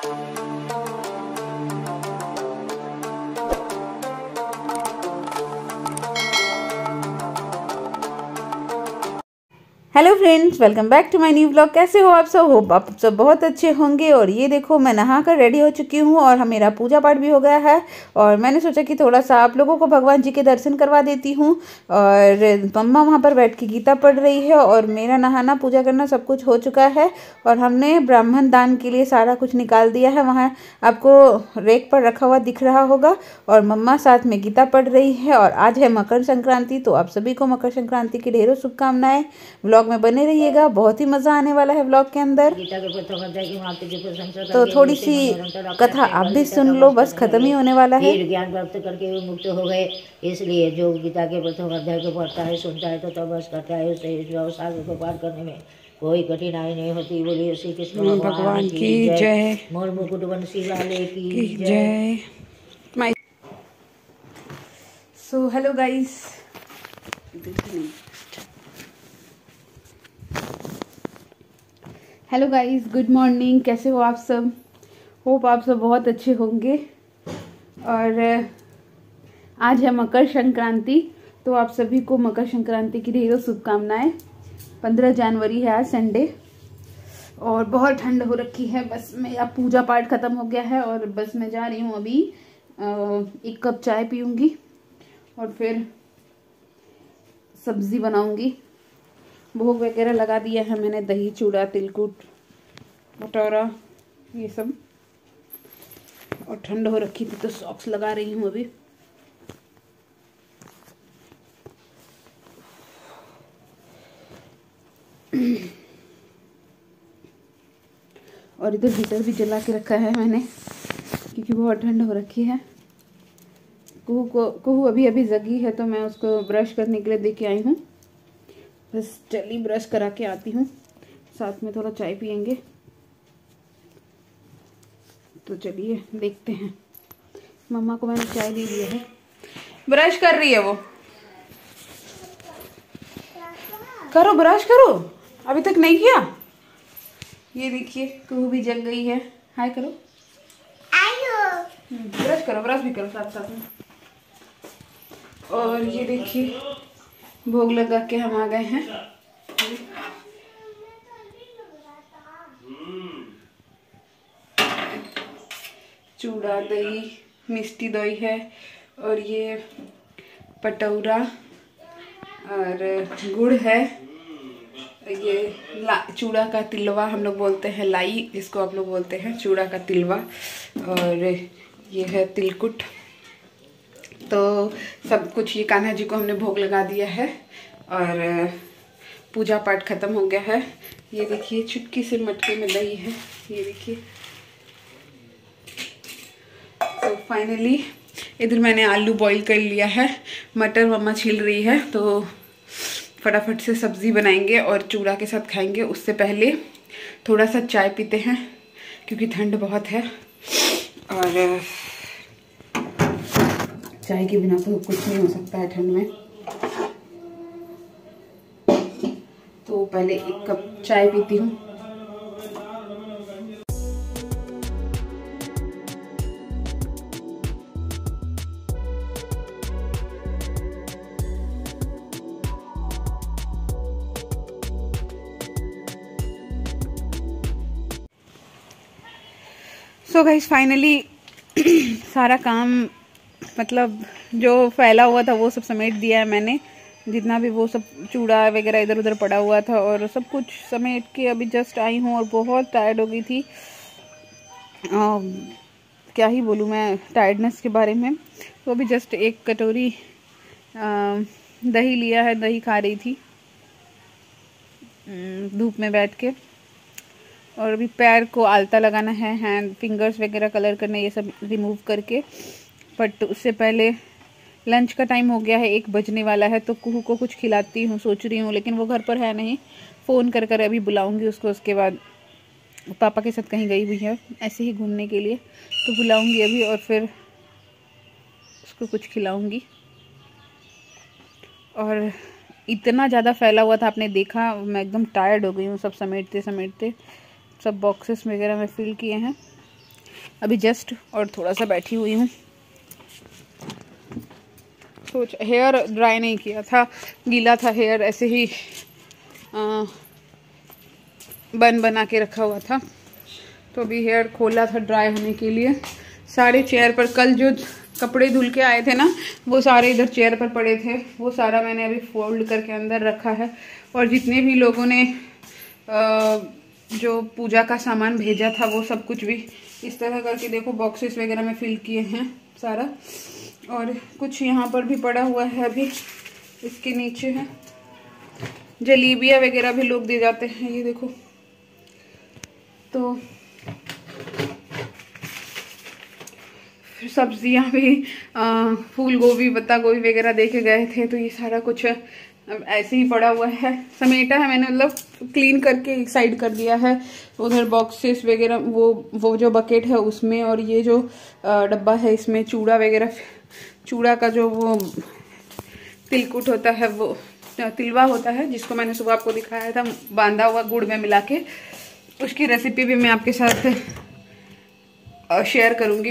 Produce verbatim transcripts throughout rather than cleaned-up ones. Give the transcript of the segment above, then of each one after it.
Hello friends, welcome back to my new vlog. कैसे हो आप सब? होप आप सब बहुत अच्छे होंगे। और ये देखो, मैं नहा कर रेडी हो चुकी हूँ और मेरा पूजा पाठ भी हो गया है। और मैंने सोचा कि थोड़ा सा आप लोगों को भगवान जी के दर्शन करवा देती हूँ। और मम्मा वहाँ पर बैठ के गीता पढ़ रही है और मेरा नहाना पूजा करना सब कुछ हो चुका है। और हमने ब्राह्मण दान के लिए सारा कुछ निकाल दिया है, वहाँ आपको रेक पर रखा हुआ दिख रहा होगा। और मम्मा साथ में गीता पढ़ रही है। और आज है मकर संक्रांति, तो आप सभी को मकर संक्रांति की ढेरों शुभकामनाएं। व्लॉग में बने रहिएगा, बहुत ही मजा आने वाला है व्लॉग के अंदर। तो थोड़ी सी कथा आप भी सुन लो, बस खत्म ही होने वाला है। ज्ञान प्राप्त करके वो मुक्त हो गए। इसलिए जो गीता के प्रथम अध्याय को पढ़ता है, सुनता है तो तब बस करता है, उसे सागर को पार करने में कोई कठिनाई नहीं होती। बोलिए श्री कृष्ण भगवान की जय। मोर मुकुट बंसी वाले की जय। So hello guys, hello guys, good morning. कैसे हो आप सब? होप आप सब बहुत अच्छे होंगे। और आज है मकर संक्रांति, तो आप सभी को मकर संक्रांति की ढेरों शुभकामनाएं। पंद्रह जनवरी है आज, संडे। और बहुत ठंड हो रखी है। बस मेरा पूजा पाठ खत्म हो गया है और बस मैं जा रही हूँ अभी। एक कप चाय पीऊँगी और फिर सब्जी बनाऊँगी। भोग वगैरह लगा दिया है मैंने, दही चूड़ा तिलकुट भटौरा ये सब। और ठंड हो रखी थी तो सॉक्स लगा रही हूँ अभी। और इधर हीटर भी जला के रखा है मैंने, क्योंकि बहुत ठंड हो रखी है। कुहू को कुहू अभी अभी जगी है, तो मैं उसको ब्रश करने के लिए दे के आई हूँ। बस चली ब्रश करा के आती हूँ, साथ में थोड़ा चाय पियेंगे। तो चलिए देखते हैं। मम्मा को मैंने चाय दे दिया है, ब्रश कर रही है वो। करो ब्रश करो, अभी तक नहीं किया। ये देखिए कुहू भी जग गई है। हाय करो, ब्रश करो, ब्रश भी करो साथ साथ में। और ये देखिए भोग लगा के हम आ गए हैं। चूड़ा दही मिष्टी दही है, और ये पटौरा और गुड़ है। ये ला चूड़ा का तिलवा हम लोग बोलते हैं, लाई जिसको आप लोग बोलते हैं, चूड़ा का तिलवा। और ये है तिलकुट। तो सब कुछ ये कान्हा जी को हमने भोग लगा दिया है और पूजा पाठ खत्म हो गया है। ये देखिए चुटकी से मटके में दही है, ये देखिए। तो फाइनली इधर मैंने आलू बॉईल कर लिया है, मटर मम्मा छील रही है, तो फटाफट से सब्जी बनाएंगे और चूड़ा के साथ खाएंगे। उससे पहले थोड़ा सा चाय पीते हैं, क्योंकि ठंड बहुत है और चाय के बिना तो कुछ नहीं हो सकता है ठंड में। तो पहले एक कप चाय पीती हूँ। सो गाइस फाइनली सारा काम, मतलब जो फैला हुआ था वो सब समेट दिया है मैंने। जितना भी वो सब चूड़ा वगैरह इधर उधर पड़ा हुआ था, और सब कुछ समेट के अभी जस्ट आई हूँ। और बहुत टायर्ड हो गई थी। आ, क्या ही बोलूँ मैं टायर्डनेस के बारे में। तो अभी जस्ट एक कटोरी आ, दही लिया है, दही खा रही थी धूप में बैठ के। और अभी पैर को आलता लगाना है, हैंड फिंगर्स वगैरह कलर करने, ये सब रिमूव करके। बट उससे पहले लंच का टाइम हो गया है, एक बजने वाला है, तो कुहू को कुछ खिलाती हूँ सोच रही हूँ। लेकिन वो घर पर है नहीं, फ़ोन कर कर अभी बुलाऊंगी उसको। उसके बाद पापा के साथ कहीं गई हुई है ऐसे ही घूमने के लिए, तो बुलाऊंगी अभी और फिर उसको कुछ खिलाऊंगी। और इतना ज़्यादा फैला हुआ था, आपने देखा, मैं एकदम टायर्ड हो गई हूँ सब समेटते समेटते। सब बॉक्सेस वगैरह में फिल किए हैं अभी जस्ट और थोड़ा सा बैठी हुई हूँ। सोच हेयर ड्राई नहीं किया था, गीला था हेयर, ऐसे ही आ, बन बना के रखा हुआ था। तो अभी हेयर खोला था ड्राई होने के लिए। सारे चेयर पर कल जो कपड़े धुल के आए थे ना, वो सारे इधर चेयर पर पड़े थे, वो सारा मैंने अभी फोल्ड करके अंदर रखा है। और जितने भी लोगों ने आ, जो पूजा का सामान भेजा था वो सब कुछ भी इस तरह करके देखो बॉक्सेस वगैरह में फिल किए हैं सारा। और कुछ यहाँ पर भी पड़ा हुआ है, अभी इसके नीचे है। जलेबियाँ वगैरह भी लोग दे जाते हैं, ये देखो। तो सब्जियां भी, फूल गोभी, पत्ता गोभी वगैरह दे के गए थे, तो ये सारा कुछ ऐसे ही पड़ा हुआ है। समेटा है मैंने, मतलब क्लीन करके एक साइड कर दिया है। उधर बॉक्सेस वगैरह, वो वो जो बकेट है उसमें, और ये जो डब्बा है इसमें चूड़ा वगैरह, चूड़ा का जो वो तिलकुट होता है, वो तिलवा होता है, जिसको मैंने सुबह आपको दिखाया था बांधा हुआ गुड़ में मिला के, उसकी रेसिपी भी मैं आपके साथ शेयर करूंगी।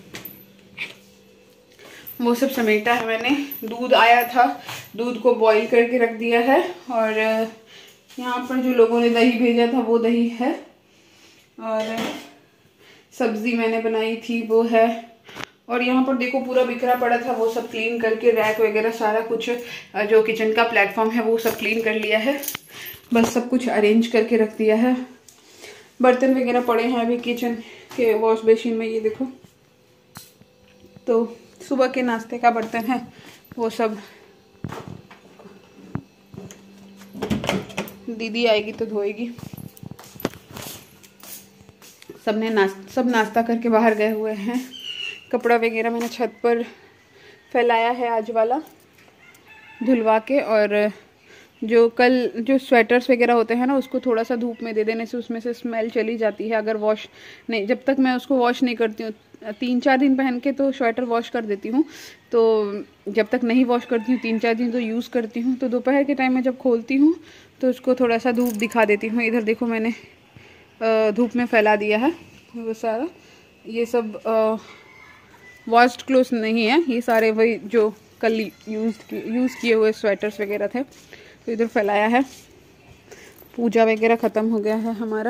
वो सब समेटा है मैंने। दूध आया था, दूध को बॉईल करके रख दिया है। और यहाँ पर जो लोगों ने दही भेजा था वो दही है। और सब्जी मैंने बनाई थी वो है। और यहाँ पर देखो पूरा बिखरा पड़ा था, वो सब क्लीन करके रैक वगैरह सारा कुछ जो किचन का प्लेटफॉर्म है वो सब क्लीन कर लिया है। बस सब कुछ अरेंज करके रख दिया है। बर्तन वगैरह पड़े हैं अभी किचन के वॉश बेसिन में, ये देखो। तो सुबह के नाश्ते का बर्तन है वो सब दीदी आएगी तो धोएगी। सबने नाश्ता सब नाश्ता करके बाहर गए हुए हैं। कपड़ा वगैरह मैंने छत पर फैलाया है आज वाला धुलवा के। और जो कल जो स्वेटर्स वगैरह होते हैं ना, उसको थोड़ा सा धूप में दे देने से उसमें से स्मेल चली जाती है। अगर वॉश नहीं, जब तक मैं उसको वॉश नहीं करती हूँ, तीन चार दिन पहन के तो स्वेटर वॉश कर देती हूँ, तो जब तक नहीं वॉश करती हूँ तीन चार दिन तो यूज़ करती हूँ। तो दोपहर के टाइम में जब खोलती हूँ तो उसको थोड़ा सा धूप दिखा देती हूँ। इधर देखो मैंने धूप में फैला दिया है वो सारा। ये सब वॉश्ड क्लोथ्स नहीं है, ये सारे वही जो कल यूज़ यूज़ किए हुए स्वेटर्स वगैरह थे, तो इधर फैलाया है। पूजा वगैरह ख़त्म हो गया है हमारा।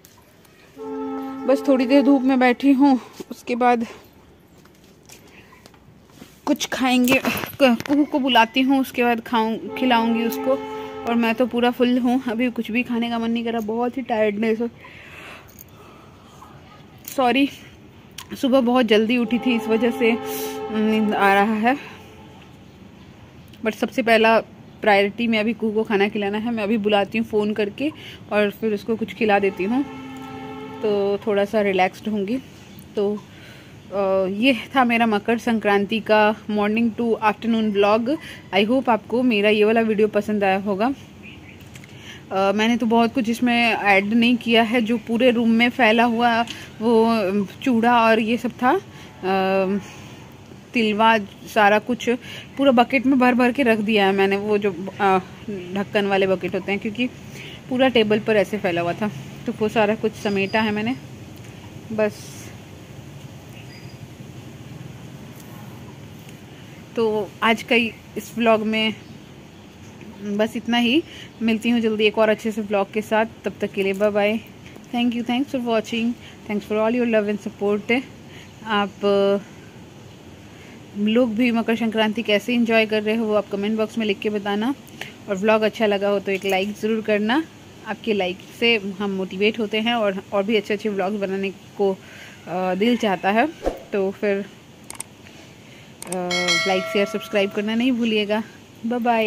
बस थोड़ी देर धूप में बैठी हूँ, उसके बाद कुछ खाएंगे। कुहू को बुलाती हूँ, उसके बाद खाऊं खिलाऊंगी उसको। और मैं तो पूरा फुल हूँ, अभी कुछ भी खाने का मन नहीं कर रहा, बहुत ही टायर्डनेस। सॉरी, सुबह बहुत जल्दी उठी थी, इस वजह से नींद आ रहा है। बट सबसे पहला प्रायोरिटी में अभी कुहू को खाना खिलाना है। मैं अभी बुलाती हूँ फ़ोन करके और फिर उसको कुछ खिला देती हूँ, तो थोड़ा सा रिलैक्स्ड होंगी। तो ये था मेरा मकर संक्रांति का morning to afternoon blog. I hope आपको मेरा ये वाला वीडियो पसंद आया होगा। uh, मैंने तो बहुत कुछ इसमें ऐड नहीं किया है। जो पूरे रूम में फैला हुआ वो चूड़ा और ये सब था, uh, तिलवा, सारा कुछ पूरा बकेट में भर भर के रख दिया है मैंने, वो जो ढक्कन वाले बकेट होते हैं, क्योंकि पूरा टेबल पर ऐसे फैला हुआ था। तो वो सारा कुछ समेटा है मैंने। बस तो आज का इस व्लॉग में बस इतना ही। मिलती हूँ जल्दी एक और अच्छे से व्लॉग के साथ। तब तक के लिए bye bye. Thank you, thanks for watching, thanks for all your love and support. आप लोग भी मकर संक्रांति कैसे एंजॉय कर रहे हो वो आप कमेंट बॉक्स में लिख के बताना। और व्लॉग अच्छा लगा हो तो एक लाइक ज़रूर करना। आपके लाइक से हम मोटिवेट होते हैं और और भी अच्छे अच्छे व्लॉग्स बनाने को दिल चाहता है। तो फिर लाइक शेयर सब्सक्राइब करना नहीं भूलिएगा। Bye bye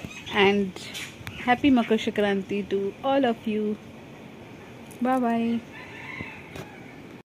and happy Makar Sankranti to all of you. Bye bye.